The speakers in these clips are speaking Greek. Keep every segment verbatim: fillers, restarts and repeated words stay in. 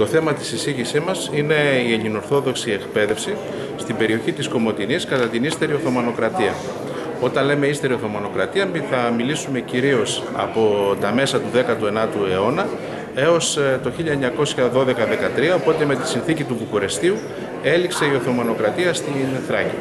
Το θέμα της εισήγησής μας είναι η ελληνοορθόδοξη εκπαίδευση στην περιοχή της Κομοτηνής κατά την ύστερη Οθωμανοκρατία. Όταν λέμε ύστερη Οθωμανοκρατία θα μιλήσουμε κυρίως από τα μέσα του δέκατου ενάτου αιώνα έως το χίλια εννιακόσια δώδεκα δεκατρία, οπότε με τη συνθήκη του Βουκουρεστίου έληξε η Οθωμανοκρατία στην Θράκη.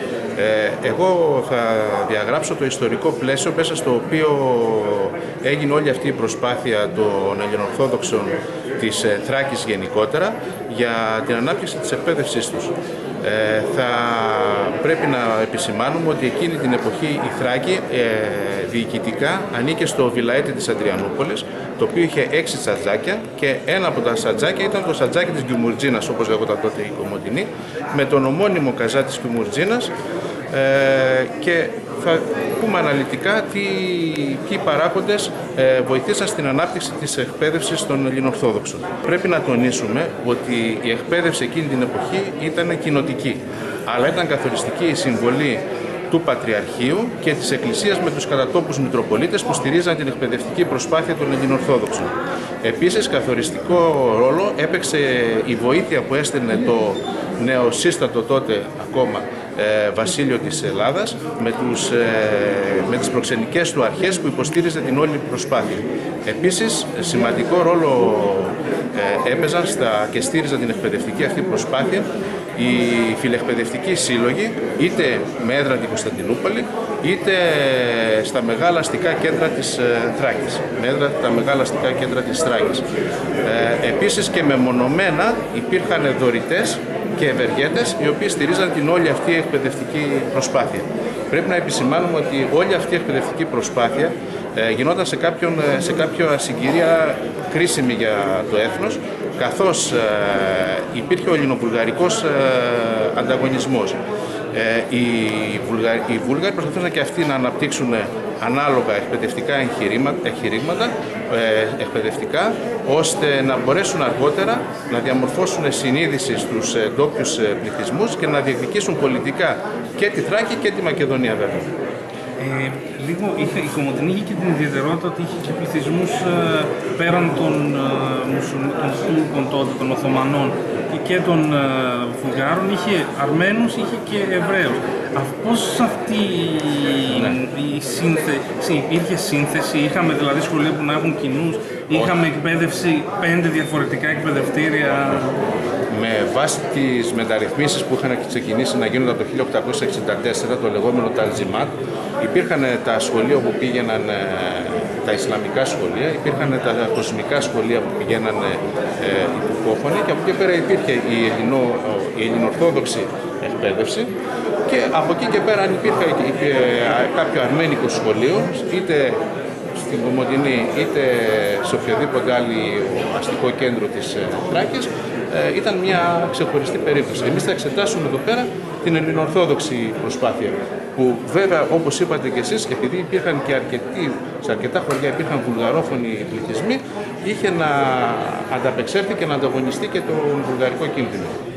Ε, εγώ θα διαγράψω το ιστορικό πλαίσιο μέσα στο οποίο έγινε όλη αυτή η προσπάθεια των Ελληνοορθόδοξων της Θράκης γενικότερα για την ανάπτυξη της εκπαίδευσής τους. Ε, θα πρέπει να επισημάνουμε ότι εκείνη την εποχή η Θράκη ε, διοικητικά ανήκε στο βιλαέτη της Αντριανούπολης, το οποίο είχε έξι σατζάκια και ένα από τα σατζάκια ήταν το σατζάκι της Γκιουμουρτζίνας, όπως λέγονταν τότε η Κομοτηνή, με τον ομώνυμο καζά της Γκιουμουρτζίνας, ε, και θα πούμε αναλυτικά τι, ποιοι παράγοντες ε, βοηθήσαν στην ανάπτυξη της εκπαίδευσης των Ελληνοορθόδοξων. Πρέπει να τονίσουμε ότι η εκπαίδευση εκείνη την εποχή ήταν κοινοτική, αλλά ήταν καθοριστική η συμβολή του Πατριαρχείου και της Εκκλησίας με τους κατατόπους Μητροπολίτες που στηρίζαν την εκπαιδευτική προσπάθεια των Ελληνοορθόδοξων. Επίσης, καθοριστικό ρόλο έπαιξε η βοήθεια που έστελνε το νεοσύστατο τότε ακόμα ε, βασίλειο της Ελλάδας με, τους, ε, με τις προξενικές του αρχές που υποστήριζε την όλη προσπάθεια. Επίσης, σημαντικό ρόλο ε, έπαιζαν στα, και στήριζαν την εκπαιδευτική αυτή προσπάθεια οι φιλεκπαιδευτικοί σύλλογοι, είτε με έδρα την Κωνσταντινούπολη, είτε στα μεγάλα αστικά κέντρα της Θράκης. Με έδρα τα μεγάλα αστικά κέντρα της Θράκης. Ε, επίσης και μεμονωμένα υπήρχαν δωρητές και ευεργέτες οι οποίοι στηρίζαν την όλη αυτή η εκπαιδευτική προσπάθεια. Πρέπει να επισημάνουμε ότι όλη αυτή η εκπαιδευτική προσπάθεια ε, γινόταν σε, κάποιον, σε κάποια συγκυρία κρίσιμη για το έθνος, καθώς ε, υπήρχε ο ελληνοβουλγαρικός ε, ανταγωνισμός. Ε, οι, Βουλγα... οι Βούλγαροι προσπαθούσαν και αυτοί να αναπτύξουν ανάλογα εκπαιδευτικά εγχειρήματα, ε, εκπαιδευτικά, ώστε να μπορέσουν αργότερα να διαμορφώσουν συνείδηση στους ντόπιους πληθυσμούς και να διεκδικήσουν πολιτικά και τη Θράκη και τη Μακεδονία βέβαια. Ε, λίγο είχε, η Κομοτηνή είχε και την ιδιαιτερότητα ότι είχε και πληθυσμούς ε, πέραν των, ε, των Τούρκων τότε, των Οθωμανών και, και των ε, Βουλγάρων, είχε Αρμένους, είχε και Εβραίους. Πώς αυτή ναι. η σύνθεση, υπήρχε σύνθεση, είχαμε δηλαδή σχολεία που να έχουν κοινούς, είχαμε εκπαίδευση, πέντε διαφορετικά εκπαιδευτήρια. Με βάση τις μεταρρυθμίσεις που είχαν ξεκινήσει να γίνονται από το χίλια οκτακόσια εξήντα τέσσερα, το λεγόμενο Ταλζιμάτ, υπήρχαν τα σχολεία που πήγαιναν, τα Ισλαμικά σχολεία, υπήρχαν τα κοσμικά σχολεία που πηγαίναν ε, οι τουρκόφωνοι, και από εκεί πέρα υπήρχε η, ελληνο, η ελληνοορθόδοξη εκπαίδευση, και από εκεί και πέρα αν υπήρχε κάποιο αρμένικο σχολείο, είτε στην Κομοτηνή είτε σε οποιοδήποτε άλλο αστικό κέντρο της Θράκης, ήταν μια ξεχωριστή περίπτωση. Εμείς θα εξετάσουμε εδώ πέρα την ελληνοορθόδοξη προσπάθεια, που βέβαια όπως είπατε και εσείς, επειδή υπήρχαν και αρκετοί, σε αρκετά χωριά υπήρχαν βουλγαρόφωνοι πληθυσμοί, είχε να ανταπεξέλθει και να ανταγωνιστεί και τον βουλγαρικό κίνδυνο.